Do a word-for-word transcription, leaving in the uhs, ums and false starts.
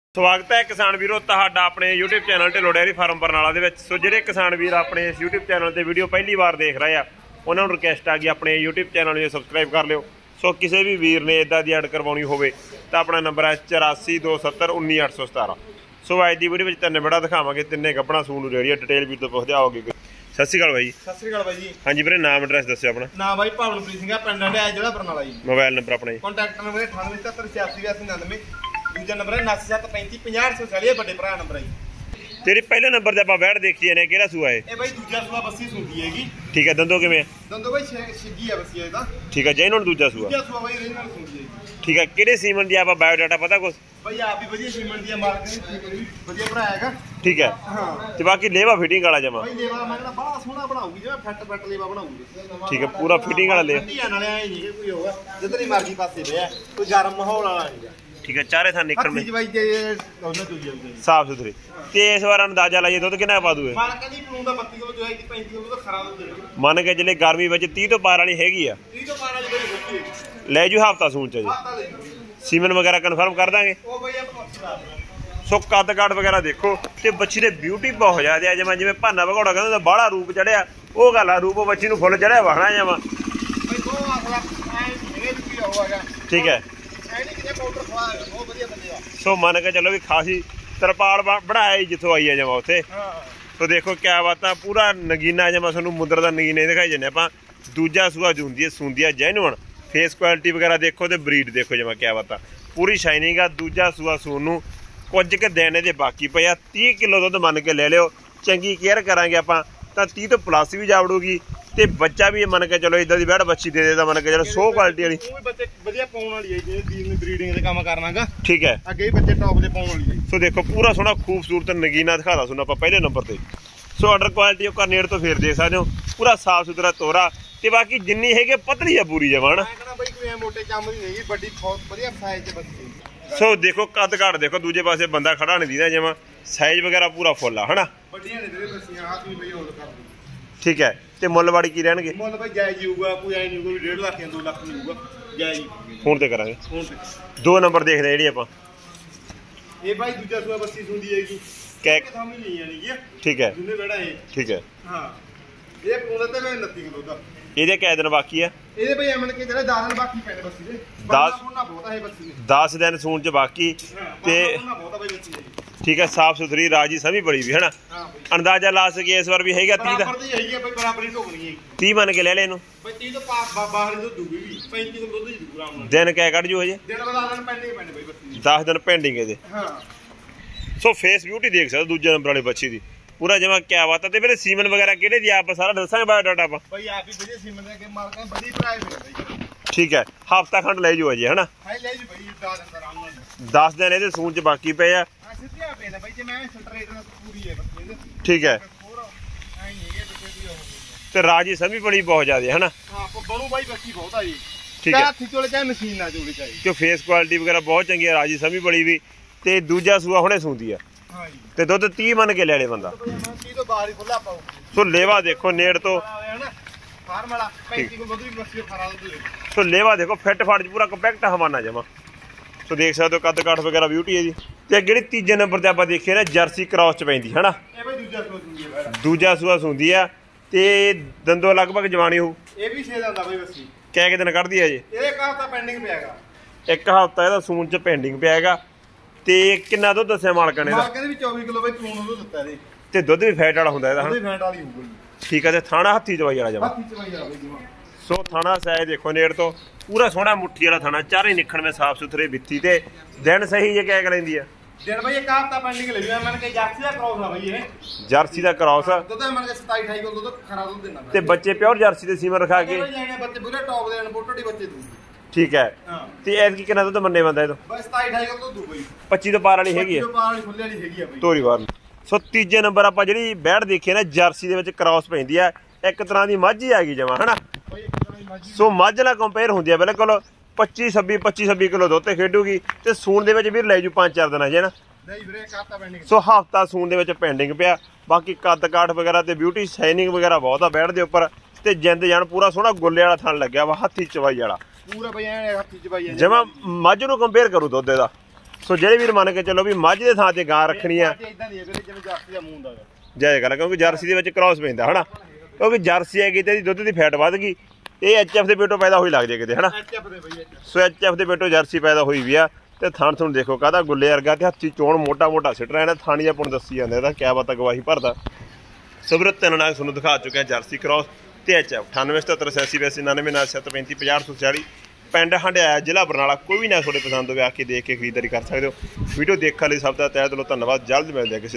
ਸਵਾਗਤ ਹੈ ਕਿਸਾਨ ਵੀਰੋ ਤੁਹਾਡਾ ਆਪਣੇ YouTube channel Dhillon dairy farm Barnala ਦੇ ਵਿੱਚ। ਸੋ ਜਿਹੜੇ ਕਿਸਾਨ ਵੀਰ ਆਪਣੇ ਇਸ YouTube ਚੈਨਲ ਤੇ ਵੀਡੀਓ ਪਹਿਲੀ ਵਾਰ ਦੇਖ ਰਹੇ ਆ ਉਹਨਾਂ ਨੂੰ ਰਿਕਵੈਸਟ ਆ ਗਈ ਆਪਣੇ YouTube ਚੈਨਲ ਨੂੰ ਸਬਸਕ੍ਰਾਈਬ ਕਰ ਲਿਓ। ਸੋ ਕਿਸੇ ਵੀ ਵੀਰ ਨੇ ਇਦਾਂ ਦੀ ਐਡ ਕਰਵਾਉਣੀ ਹੋਵੇ ਤਾਂ ਆਪਣਾ ਨੰਬਰ ਹੈ ਚੁਰਾਸੀ ਦੋ ਸੱਤਰ ਉੱਨੀ ਅੱਠ ਸੌ ਸਤਾਰਾਂ। ਸੋ ਅੱਜ ਦੀ ਵੀਡੀਓ ਵਿੱਚ ਤਿੰਨ ਬੜਾ ਦਿਖਾਵਾਂਗੇ, ਤਿੰਨੇ ਗੱਭਣਾ ਸੂਣ ਨੂੰ ਜਿਹੜੀ ਡਿਟੇਲ ਵੀਰ ਤੋਂ ਪੁੱਛਦੇ ਆਓਗੇ। ਸਤਿ ਸ਼੍ਰੀ ਅਕਾਲ ਬਾਈ। ਸਤਿ ਸ਼੍ਰੀ ਅਕਾਲ ਬਾਈ ਜੀ। ਹਾਂਜੀ ਵੀਰੇ, ਨਾਮ ਐਡਰੈਸ ਦੱਸਿਓ ਆਪਣਾ। ਨਾਮ ਬਾਈ ਭਾਵਨਪ੍ਰੀਤ ਸਿੰਘ ਆ, ਪਿੰਡ ਹੰਡਿਆਇਆ, ਜ਼ਿਲ੍ਹਾ ਬਰਨਾਲਾ ਜੀ। ਮੋਬਾਈਲ ਨੰਬਰ ਆਪਣਾ ਜੀ। ਕੰਟੈਕਟ ਨੰਬਰ ਅਠਾਨਵੇਂ ਸਤੱਤਰ ਛਿਆਸੀ ਬਿਆਸੀ ਉਨਾਨਵੇਂ। ਦੂਜਾ ਨੰਬਰ ਹੈ ਉਨਾਸੀ ਸੱਤ ਪੈਂਤੀ ਪੰਜਾਹ ਅੱਠ ਸੌ ਚਾਲੀ, ਵੱਡੇ ਭਰਾ ਨੰਬਰ ਹੈ ਜੀ। ਤੇਰੀ ਪਹਿਲੇ ਨੰਬਰ ਤੇ ਆਪਾਂ ਵੈੜ ਦੇਖੀ ਨੇ, ਕਿਹੜਾ ਸੂਆ ਹੈ ਇਹ ਬਾਈ ਦੂਜਾ ਸੂਆ ਬੱਸੀ ਸੁਣਦੀ ਹੈਗੀ। ਠੀਕ ਹੈ, ਦੰਦੋ ਕਿਵੇਂ? ਦੰਦੋ ਬਾਈ ਛਿੱਗੀ ਆ ਬੱਸੀ ਇਹਦਾ। ਠੀਕ ਹੈ, ਜੈਨ ਹੁਣ ਦੂਜਾ ਸੂਆ। ਦੂਜਾ ਸੂਆ ਬਾਈ ਇਹਦੇ ਨਾਲ ਸੁਣਦੀ ਹੈਗੀ। ਠੀਕ ਹੈ, ਕਿਹੜੇ ਸੀਮਨ ਦੀ ਆਪਾਂ ਬਾਇਓ ਡਾਟਾ ਪਤਾ ਕੁਛ? ਬਾਈ ਆਪ ਵੀ ਵਧੀਆ ਸੀਮਨ ਦੀ ਆ, ਮਾਲਕ ਨੇ ਵਧੀਆ ਭਰਾ ਹੈਗਾ। ਠੀਕ ਹੈ, ਹਾਂ। ਤੇ ਬਾਕੀ ਲੇਵਾ ਫਿਟਿੰਗ ਵਾਲਾ ਜਮਾ ਬਾਈ ਲੇਵਾ ਮੈਂ ਕਹਿੰਦਾ ਬੜਾ ਸੋਹਣਾ ਬਣਾਉਗੀ, ਜਿਵੇਂ ਫੱਟ ਫੱਟ ਲੇਵਾ ਬਣਾਉਗੀ। ਠੀਕ ਹੈ, ਪੂਰਾ ਫਿਟਿੰਗ ਵਾਲਾ ਲੇਵਾ। ਢੀਆਂ ਨਾਲੇ ਆਏ ਨਹੀਂ ਕੋਈ ਹੋਗਾ, ਜਿੱਧਰ ਹੀ ਮਰਜ਼ੀ ਪਾਸੇ ਪਿਆ, ਕੋਈ ਗਰਮ ਮਾਹੌਲ ਵਾਲਾ ਨਹੀਂਗਾ। ਠੀਕ ਹੈ, ਚਾਰੇ ਥਾਂ ਨਿਕਲ ਮੇ ਬਾਈ ਜੇ ਉਹਨਾਂ ਤੋਂ ਜਾਊਗੀ ਸਾਫ ਸੁਥਰੇ। ਤੇ ਇਸ ਵਾਰ ਅੰਦਾਜ਼ਾ ਲਾਈਏ ਦੁੱਧ ਕਿੰਨਾ ਪਾ ਦੂਏ? ਮਾਲਕ ਕਹਿੰਦੀ ਪਲੂਨ ਦਾ ਬੱਤੀ ਕਿਲੋ ਜੋ ਹੈ ਪੈਂਤੀ ਕਿਲੋ ਤਾਂ ਖਰਾ ਦੁੱਧ ਦੇਣਾ। ਮੰਨ ਕੇ ਜਿਹੜੇ ਗਰਮੀ ਵਿੱਚ ਤੀਹ ਤੋਂ ਪਾਰ ਵਾਲੀ ਹੈਗੀ ਆ, ਤੀਹ ਤੋਂ ਪਾਰ ਵਾਲੀ ਬੜੀ ਸੱਚੀ ਹੈ। ਲੈ ਜੂ ਹਫਤਾ ਸੂਣ ਚ ਜੀ। ਹਫਤਾ ਲੈ ਜੂ। ਸੀਮਨ ਵਗੈਰਾ ਕਨਫਰਮ ਕਰ ਦਾਂਗੇ। ਉਹ ਬਈ ਆਪਾਂ ਸੋ ਕੱਦ ਕਾਠ ਵਗੈਰਾ ਦੇਖੋ ਤੇ ਬੱਚੀ ਦੇ ਬਿਊਟੀ ਬਹੁਤ ਜ਼ਿਆਦਾ ਆ, ਜਿਵੇਂ ਜਿਵੇਂ ਭਾਨਾ ਭਗੌੜਾ ਕਹਿੰਦਾ ਬਾਹਲਾ ਰੂਪ ਚੜਿਆ, ਉਹ ਗੱਲ ਆ, ਰੂਪ ਬੱਚੀ ਨੂੰ ਫੁੱਲ ਚੜਿਆ ਵਾਹਣਾ ਜਾਵਾ। ਬਈ ਦੋ ਆਖਲਾ ਐ ਇਹ ਵੀ ਹੋਊਗਾ। ਠੀਕ ਹੈ, ਐ ਨਹੀਂ ਕਿਤੇ ਪਾਊਡਰ ਖਵਾ ਬਹੁਤ ਵਧੀਆ ਬੰਦੇ ਆ। ਸੋ ਮੰਨ ਕੇ ਚੱਲੋ ਵੀ ਖਾਸੀ ਤਰਪਾਲ ਬਣਾਇਆ ਜਿੱਥੋਂ ਆਈ ਆ ਜਮਾ ਉੱਥੇ। ਹਾਂ। ਸੋ ਦੇਖੋ ਕਿਆ ਬਾਤਾਂ, ਪੂਰਾ ਨਗੀਨਾ ਜਮਾ ਤੁਹਾਨੂੰ ਮੁੰਦਰ ਦਾ ਨਗੀਨੇ ਦਿਖਾਈ ਜਾਂਦੇ ਆਪਾਂ। ਦੂਜਾ ਸੂਆ ਜੂੰਦੀ ਹੈ, ਸੁੰਦੀ ਆ ਜੈਨੂਅਨ। ਫੇਸ ਕੁਆਲਿਟੀ ਵਗੈਰਾ ਦੇਖੋ ਤੇ ਬਰੀਡ ਦੇਖੋ ਜਮਾ ਕਿਆ ਬਾਤਾਂ, ਪੂਰੀ ਸ਼ਾਈਨਿੰਗ ਆ। ਦੂਜਾ ਸੂਆ ਸੂਣ ਨੂੰ ਕੁਝ ਕੁ ਦਿਨ ਇਹਦੇ ਬਾਕੀ ਪਏ ਆ। ਤੀਹ ਕਿਲੋ ਦੁੱਧ ਮੰਨ ਕੇ ਲੈ ਲਿਓ, ਚੰਗੀ ਕੇਅਰ ਕਰਾਂਗੇ ਆਪਾਂ ਤਾਂ ਤੀਹ ਤੋਂ ਪਲੱਸ ਵੀ ਜਾਵੜੂਗੀ। ਤੇ ਬੱਚਾ ਵੀ ਮੰਨ ਕੇ ਚਲੋ ਇਦਾਂ ਦੀ ਵੈੜ ਬੱਚੀ ਦੇ ਦੇ ਤਾਂ ਮੰਨ ਕੇ ਚਲੋ ਸੌ ਕੁਆਲਿਟੀ ਵਾਲੀ। ਉਹ ਵੀ ਬੱਚੇ ਵਧੀਆ ਪਾਉਣ ਵਾਲੀ ਹੈ, ਜਿਹੜੇ ਦੀਨ ਬਰੀਡਿੰਗ ਦੇ ਕੰਮ ਕਰਨਾਗਾ। ਠੀਕ ਹੈ, ਅੱਗੇ ਵੀ ਬੱਚੇ ਟੌਪ ਦੇ ਪਾਉਣ ਵਾਲੀ ਹੈ। ਸੋ ਦੇਖੋ ਪੂਰਾ ਸੋਹਣਾ ਖੂਬਸੂਰਤ ਨਗੀਨਾ ਦਿਖਾਦਾ ਸੁਣਾ ਆਪਾਂ ਪਹਿਲੇ ਨੰਬਰ ਤੇ। ਸੋ ਆਰਡਰ ਕੁਆਲਿਟੀ ਉਹ ਨੇੜ ਤੋਂ ਫੇਰ ਦੇਖ ਸਕਦੇ ਹੋ, ਪੂਰਾ ਸਾਫ ਸੁਥਰਾ ਤੋਰਾ ਤੇ ਬਾਕੀ ਜਿੰਨੀ ਹੈਗੀ ਪਤਲੀ ਆ ਪੂਰੀ ਜਮਾਨ। ਮੈਂ ਕਹਿੰਦਾ ਬਾਈ ਕੋਈ ਐ ਮੋਟੇ ਚੰਮ ਦੀ ਨਹੀਂ, ਵੱਡੀ ਬਹੁਤ ਵਧੀਆ ਸਾਈਜ਼ ਤੇ ਬੱਚੀ। ਸੋ ਦੇਖੋ ਕੱਦ ਕਾਠ ਦੇਖੋ, ਦੂਜੇ ਪਾਸੇ ਬੰਦਾ ਖੜਾ ਨਹੀਂ ਦੀਦਾ ਜਮਾ, ਸਾਈਜ਼ ਵਗੈਰਾ ਪੂਰਾ ਫੁੱਲ ਆ ਹਨਾ। ਵੱਡੀਆਂ ਨੇ ਵੀਰੇ ਬੱਸੀਆਂ, ਆਹ ਵੀ ਬਈ ਹੋਰ ਕਰ ਦੋ। ਠੀਕ ਹੈ, ਤੇ ਮੁੱਲਵਾੜੀ ਕੀ ਰਹਿਣਗੇ? ਮੁੱਲ ਬਾਈ ਜਾਇਜ਼ ਹੋਊਗਾ, ਕੋਈ ਐ ਨਹੀਂ ਹੋਊਗਾ ਵੀ ਡੇਢ ਲੱਖ ਜਾਂ ਦੋ ਲੱਖ ਨਹੀਂ ਹੋਊਗਾ, ਜਾਇਜ਼। ਫੋਨ ਤੇ ਕਰਾਂਗੇ। ਫੋਨ ਤੇ ਦੋ ਨੰਬਰ ਦੇਖਦੇ ਜਿਹੜੀ ਆਪਾਂ। ਇਹ ਬਾਈ ਦੂਜਾ ਸੂਆ ਬੱਸੀ ਸੁਣਦੀ ਹੈਗੀ। ਕਹਿ ਕਿਥਾਂ ਵੀ ਨਹੀਂ ਆਣੀ ਕੀ। ਠੀਕ ਹੈ, ਜਿੰਨੇ ਬੜਾ ਇਹ। ਠੀਕ ਹੈ। ਹਾਂ, ਇਹ ਉਹਦੇ ਤੇ ਮੈਂ ਉਨੱਤੀ ਕਿਲੋ ਦਾ। ਇਹਦੇ ਕਿੰਨੇ ਦਿਨ ਬਾਕੀ ਆ? ਇਹਦੇ ਬਈ ਐਮਨ ਕੇ ਜਿਹੜੇ ਦਸ ਦਿਨ ਬਾਕੀ ਪੈਣੇ ਬੱਸੀ ਦੇ। ਦਸ ਫੋਨਾ ਬਹੁਤ ਆ ਇਹ ਬੱਸੀ ਦੇ। ਦਸ ਦਿਨ ਸੂਣ ਚ ਬਾਕੀ ਤੇ ਫੋਨਾ ਬਹੁਤ ਆ ਬਈ ਬੱਸੀ ਦੇ। ਠੀਕ ਹੈ, ਸਾਫ ਸੁਥਰੀ ਰਾਜੀ ਸਮੀ ਬੜੀ ਵੀ ਹਨਾ। ਹਾਂ ਬਈ ਅੰਦਾਜ਼ਾ ਲਾ ਸਕੀਏ ਇਸ ਵਾਰ ਵੀ ਹੈਗਾ ਤੀਹ ਦਾ? ਬਰਾਬਰ ਦੀ ਹੈਗੀ ਆ ਬਈ, ਬਰਾਬਰ ਹੀ ਢੋਕਣੀ ਹੈ। ਤੀਹ ਮੰਨ ਕੇ ਲੈ ਲੈ ਇਹਨੂੰ। ਬਈ ਤੀਹ ਤੋਂ ਪਾ ਬਾਹਰ ਦੁੱਧ ਦੂਗੀ ਵੀ, ਪੈਂਤੀ ਕਿਲੋ ਦੁੱਧ ਹੀ ਦੂਗਾ ਆਰਾਮ ਨਾਲ। ਦਿਨ ਕਹਿ ਕੱਢ ਜੂ ਹਜੇ? ਦਿਨ ਬਦਾ ਦਿਨ ਪੈਣੇ ਪੈਣੇ ਬਈ ਬੱਸੀ ਦੇ। ਦਸ ਦਿਨ ਪੈਂਡਿੰਗ ਇਹਦੇ। ਹਾਂ। ਸੋ ਫੇਸ ਬਿਊਟੀ ਦੇਖ ਸਕਦੇ ਦੂਜੇ ਨੰਬਰ ਵਾਲੀ ਬੱਚੀ ਦੀ, ਪੂਰਾ ਜਮਾ ਕਿਆ ਬਾਤ ਹੈ। ਤੇ ਮੇਰੇ ਸੀਮਨ ਵਗੈਰਾ ਕਿਹੜੇ ਦੀ ਆਪਾਂ ਸਾਰਾ ਦੱਸਾਂਗੇ ਬਾਇਓ ਡਾਟਾ ਆਪਾਂ। ਬਈ ਆਪ ਵੀ ਵਧੀਆ ਸੀਮਨ ਦੇ ਕੇ ਮਾਲਕਾਂ ਬੜੀ ਭਰਾਏ ਹੋਏ ਬਈ। ਠੀਕ ਹੈ, ਹਫਤਾ ਖੰਡ ਲੈ ਜੂ ਅਜੇ ਹਨਾ। ਹਾਈ ਲੈ ਜੀ ਬਈ ਦਸ ਦਿਨ ਆਰਾਮ ਨਾਲ। ਦਸ ਦਿਨ ਇਹਦੇ ਸੂਣ ਚ ਬਾਕੀ ਪਏ ਆ। ਆ ਸਿੱਧਿਆ ਪੈਂਦਾ ਬਈ, ਜੇ ਮੈਂ ਸਟਰੇਟ ਨਾਲ ਪੂਰੀ ਹੈ ਬੱਸੀ ਇਹਦੇ। ਠੀਕ ਹੈ, ਹੋਰ ਐ ਨਹੀਂ ਇਹ ਬੱਚੇ ਦੀ ਹੋ ਗਈ। ਤੇ ਰਾਜੀ ਸਮੀ ਬੜੀ ਬਹੁਤ ਜ਼ਿਆਦਾ ਹਨਾ। ਹਾਂ, ਬਣੂ ਬਾਈ ਬੱਸੀ ਬਹੁਤ ਆ ਜੀ। ਠੀਕ ਹੈ, ਹੱਥੀ ਚੋਲੇ ਚਾਹੇ ਮਸ਼ੀਨ ਨਾਲ ਚੋਲੇ ਚਾਹੇ। ਕਿ ਫੇਸ ਕੁਆਲਿਟੀ ਵਗੈਰਾ ਬਹੁਤ ਚੰਗੀ ਹੈ, ਰਾਜੀ ਸਮੀ ਬੜੀ ਵੀ। ਤੇ ਦੂਜਾ ਸੂਆ ਹੁਣੇ ਸੂੰਦੀ ਆ। ਹਾਂ ਜੀ। ਤੇ ਦੁੱਧ ਤੀਹ ਮੰਨ ਕੇ ਲੈ ਲੈ ਬੰਦਾ। ਤੀਹ ਤੋਂ ਬਾਹਰ ਹੀ ਖੁੱਲਾ ਪਾਉ। ਸੋ ਲੇਵਾ ਦੇਖੋ ਨੇੜ ਤੋਂ। ਫਾਰਮ ਵਾਲਾ ਪੈਂਤੀ ਕੋਲ ਦੁੱਧ ਵੀ ਬੱਸੀ ਖਰਾ ਦੁੱਧ ਦੇ। ਸੋ ਲੇਵਾ ਦੇਖੋ ਫਿੱਟ ਫਾਟ ਚ ਪੂਰਾ ਕੰਪੈਕਟ ਹਵਾਨਾ ਜਮਾ। ਸੋ ਦੇਖ ਸਕਦੇ ਹੋ ਕੱਦ ਕਾਠ ਵਗੈਰਾ ਬਿਊਟੀ ਹੈ ਜੀ। ਤੇ ਜਿਹੜੀ ਤੀਜੇ ਨੰਬਰ ਤੇ ਆਪਾਂ ਦੇਖੀਏ ਨਾ, ਜਰਸੀ ਕ੍ਰਾਸ ਚ ਪੈਂਦੀ ਹਨਾ। ਇਹ ਬਈ ਦੂਜਾ ਸੂਆ ਸੁਣਦੀ ਹੈ। ਦੂਜਾ ਸੂਆ ਸੁੰਦੀ ਆ ਤੇ ਦੰਦੋਂ ਲਗਭਗ ਜਵਾਨੀ ਹੋਊ। ਇਹ ਵੀ ਛੇ ਦਾ ਬਈ ਬੱਸੀ। ਕਹਿ ਕੇ ਦਿਨ ਕੱਢਦੀ ਹੈ ਜੀ? ਇਹ ਕਾਹ ਤਾਂ ਪੈਂਡਿੰਗ ਪਿਆਗਾ। ਇੱਕ ਹਫ਼ਤਾ ਇਹਦਾ ਸੂਣ ਚ ਪੈਂਡਿੰਗ ਪਿਆ ਹੈਗਾ। ਤੇ ਕਿੰਨਾ ਦੁੱਧ ਦੱਸਿਆ ਮਾਲਕਾਂ ਨੇ? ਮਾਲਕਾਂ ਨੇ ਵੀ ਚੌਵੀ ਕਿਲੋ ਬਈ ਪਲੂਣ ਦੁੱਧ ਦਿੱਤਾ ਇਹਦੇ। ਤੇ ਦੁੱਧ ਵੀ ਫੈਟ ਵਾਲਾ ਹੁੰਦਾ ਇਹਦਾ ਹਨਾ। ਉਹਦੀ ਫੈਟ ਵਾਲੀ ਹੋਊਗੀ। ਠੀਕ ਹੈ, ਤੇ ਥਾਣਾ ਹੱਥੀ ਚਵਾਈ ਵਾਲਾ ਜਮਾ। ਹੱਥੀ ਚਵਾਈ ਵਾਲਾ ਬਈ ਜਮਾ। ਸੋ ਥਾਣਾ ਸਾਇ ਦੇਖੋ ਨੇੜ ਤੋਂ, ਪੂਰਾ ਸੋਹਣਾ ਮੁੱਠੀ ਵਾਲਾ ਥਾਣਾ, ਚਾਰੇ ਨਿਖਣ ਵਿੱਚ ਸਾਫ ਸੁਥਰੇ ਬਿੱਤੀ ਤੇ ਦਿਨ ਸਹੀ ਜੇ ਕਹਿ ਲੈਂਦੀ ਆ। ਦਿਨ ਬਈ ਇੱਕ ਹਫ਼ਤਾ ਪੈਂਡਿੰਗ ਲਈ ਆ। ਮੈਂ ਕਿ ਜਰਸੀ ਦਾ ਕ੍ਰਾਸ ਆ ਬਈ ਇਹ। ਜਰਸੀ ਦਾ ਕ੍ਰਾਸ ਆ। ਦੁੱਧ ਮੈਂ ਕਿ ਸਤਾਈ ਅਠਾਈ ਕਿਲੋ ਦੁੱਧ ਖਰਾ ਦੁੱਧ ਦੇਣਾ। ਤੇ ਬੱਚੇ ਪਿਓਰ ਜਰਸੀ ਦੇ ਸੀਮਨ ਰਖਾ ਕੇ ਬੱਚੇ ਪੂਰੇ ਟੌਪ ਦੇ ਅਨਪੋਟੜੀ ਬੱਚੇ ਦੂ। ਠੀਕ ਹੈ। ਹਾਂ। ਤੇ ਐਤਕੀ ਕਿੰਨਾ ਦੁੱਧ ਮੰਨੇ ਬੰਦਾ ਇਹ ਤੋਂ? ਬਸ ਸਤਾਈ ਅਠਾਈ ਕਿਲੋ ਦੂ ਬਈ। ਪੱਚੀ ਤੋਂ ਪਾਰ ਵਾਲੀ ਹੈਗੀ ਆ। ਪੱਚੀ ਤੋਂ ਪਾਰ ਵਾਲੀ ਖੁੱਲੇ ਵਾਲੀ ਹੈਗੀ ਆ ਬਈ। ਤੋਰੀ ਵਾਰ। ਸੋ ਤੀਜੇ ਨੰਬਰ ਆਪਾਂ ਜਿਹੜੀ ਬੈੜ ਦੇਖੀ ਨਾ, ਜਰਸੀ ਦੇ ਵਿੱਚ ਕ੍ਰਾਸ ਪੈਂਦੀ ਆ, ਇੱਕ ਤਰ੍ਹਾਂ ਦੀ ਮੱਝ ਹੀ ਆ ਗਈ ਜਮਾ ਹਨਾ। ਸੋ ਮੱਝ ਨਾਲ ਕੰਪੇਅਰ ਹੁੰਦੀ ਆ ਬਿਲਕੁਲ। ਪੱਚੀ ਛੱਬੀ ਪੱਚੀ ਛੱਬੀ ਕਿਲੋ ਦੁੱਧ ਤੇ ਖੇਡੂਗੀ ਤੇ ਸੂਣ ਦੇ ਵਿੱਚ ਵੀ ਲੈ ਜੂ ਪੰਜ ਚਾਰ ਦਿਨਾਂ ਜੇ ਨਾ। ਨਹੀਂ ਵੀਰੇ ਕਾਤਾ ਪੈਂਡਿੰਗ। ਸੋ ਹਫਤਾ ਸੂਣ ਦੇ ਵਿੱਚ ਪੈਂਡਿੰਗ ਪਿਆ। ਬਾਕੀ ਕੱਦ ਕਾਠ ਵਗੈਰਾ ਤੇ ਬਿਊਟੀ ਸ਼ਾਈਨਿੰਗ ਵਗੈਰਾ ਬਹੁਤ ਆ ਬੈੜ ਦੇ ਉੱਪਰ। ਤੇ ਜਿੰਦ ਜਾਨ ਪੂਰਾ ਸੋਹਣਾ ਗੁੱਲੇ ਵਾਲਾ ਥਣ ਲੱਗਿਆ ਵਾ, ਹੱਥੀ ਚਵਾਈ ਵਾਲਾ ਪੂਰਾ ਬਈ ਐ ਹੱਥੀ ਚਵਾਈ ਆ ਜਮਾ। ਮੱਝ ਨੂੰ ਕੰਪੇਅਰ ਕਰੂ ਦੁੱਧ ਇਹਦਾ। ਸੋ ਜਿਹੜੇ ਵੀਰ ਮੰਨ ਕੇ ਚੱਲੋ ਵੀ ਮੱਝ ਦੇ ਥਾਂ ਤੇ ਗਾਂ ਰੱਖਣੀ ਆ ਇਦਾਂ ਦੀ ਹੈ ਵੀਰੇ ਜਿਵੇਂ ਜਰਸੀ ਦਾ ਮੂੰਹ ਹੁੰਦਾ ਹੈ ਜਾਇਜ਼ ਗੱਲ, ਕਿਉਂਕਿ ਜਰਸੀ ਦੇ ਵਿੱਚ ਕ੍ਰਾਸ ਪੈਂਦਾ ਹਨਾ, ਕਿਉਂਕਿ ਜਰਸੀ ਹੈਗੀ ਤੇ ਇਹਦੀ ਦੁੱਧ ਦੀ ਫੈਟ ਵੱਧ ਗਈ, ਇਹ ਐਚ ਐਫ ਦੇ ਪੇਟੋਂ ਪੈਦਾ ਹੋਈ ਲੱਗਦੀ ਕਿਤੇ ਹਨਾ। ਐਚਐਫ ਦੇ ਬਈ ਸੋ ਐਚ ਐਫ ਦੇ ਪੇਟੋਂ ਜਰਸੀ ਪੈਦਾ ਹੋਈ ਵੀ ਆ ਤੇ ਥਣ ਥਣ ਦੇਖੋ ਕਾਹਦਾ ਗੁੱਲੇ ਵਰਗਾ ਤੇ ਹੱਥੀ ਚੋਣ ਮੋਟਾ ਮੋਟਾ ਸਿੱਟ ਰਿਹਾ, ਥਾਣੀ ਆਪਾਂ ਨੂੰ ਦੱਸੀ ਜਾਂਦੇ ਇਹਦਾ ਕਿਆ ਬਾਤ ਗਵਾਹੀ ਭਰਦਾ। ਸਬਰਤ ਤਿੰਨ ਨਾਲ ਤੁਹਾਨੂੰ ਦਿਖਾ ਚੁੱਕਿਆ ਜਰਸੀ ਕ੍ਰਾਸ ਤੇ ਐਚ ਐਫ। ਅਠਾਨਵੇਂ ਸਤੱਤਰ ਛਿਆਸੀ ਵੈਸੇ ਉਨਾਨਵੇਂ ਨਾਲ ਸੱਤ ਪੈਂਤੀ ਪੰਜਾਹ ਅੱਠ ਸੌ ਚਾਲੀ ਪਿੰਡ ਹੰਡਿਆਇਆ ਜ਼ਿਲ੍ਹਾ ਬਰਨਾਲਾ। ਕੋਈ ਵੀ ਨਾ ਤੁਹਾਡੇ ਪਸੰਦ ਹੋਵੇ ਆ ਕੇ ਦੇਖ ਕੇ ਖਰੀਦਦਾਰੀ ਕਰ ਸਕਦੇ ਹੋ। ਵੀਡੀਓ ਦੇਖਣ ਲਈ ਸਭ ਦਾ ਤਹਿ ਦਿਲੋਂ ਧੰਨਵਾਦ। ਜਲਦ ਮਿਲਦੇ ਹਾਂ ਕਿਸੇ